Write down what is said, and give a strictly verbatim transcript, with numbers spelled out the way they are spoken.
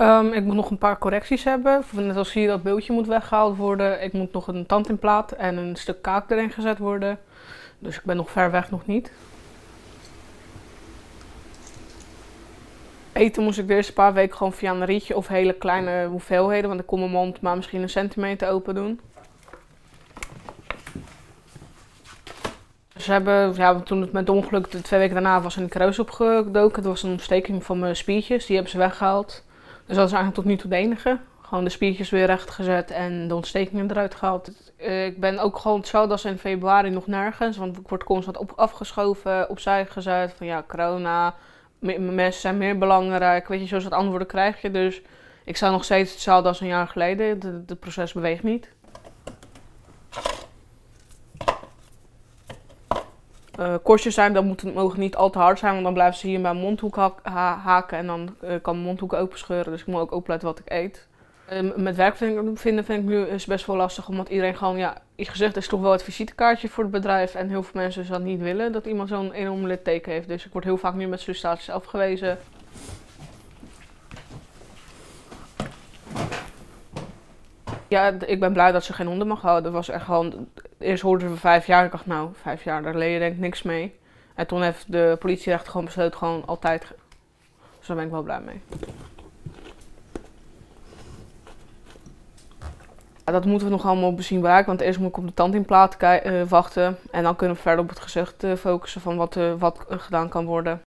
Um, ik moet nog een paar correcties hebben. Net als hier dat beeldje moet weggehaald worden. Ik moet nog een tandimplant en een stuk kaak erin gezet worden. Dus ik ben nog ver weg nog niet. Eten moest ik de eerste paar weken gewoon via een rietje of hele kleine hoeveelheden. Want ik kon mijn mond maar misschien een centimeter open doen. Ze hebben, ja, toen het met ongeluk de twee weken daarna was, een kruis opgedoken. Dat was een ontsteking van mijn spiertjes. Die hebben ze weggehaald. Dus dat is eigenlijk tot nu toe de enige. Gewoon de spiertjes weer recht gezet en de ontstekingen eruit gehaald. Ik ben ook gewoon hetzelfde als in februari nog nergens. Want ik word constant op, afgeschoven, opzij gezet. Van ja, corona, mensen zijn meer belangrijk. Weet je, zo soort antwoorden krijg je. Dus ik sta nog steeds hetzelfde als een jaar geleden. Het proces beweegt niet. Uh, korstjes zijn, dan moeten, mogen niet al te hard zijn, want dan blijven ze hier in mijn mondhoek ha ha haken en dan uh, kan mijn mondhoek openscheuren. Dus ik moet ook opletten wat ik eet. Uh, met werk vinden vind ik nu is best wel lastig, omdat iedereen gewoon, ja, je gezicht is toch wel het visitekaartje voor het bedrijf. En heel veel mensen dus dat niet willen, dat iemand zo'n enorm litteken heeft. Dus ik word heel vaak nu met sollicitaties afgewezen. Ja, ik ben blij dat ze geen honden mag houden. Dat was echt gewoon, eerst hoorden we vijf jaar. Ik dacht, nou, vijf jaar, daar leer je denk ik niks mee. En toen heeft de politierechter gewoon besloten, gewoon altijd. Dus daar ben ik wel blij mee. Ja, dat moeten we nog allemaal bezien bereiken, want eerst moet ik op de tandimplant uh, wachten. En dan kunnen we verder op het gezicht uh, focussen van wat, uh, wat uh, gedaan kan worden.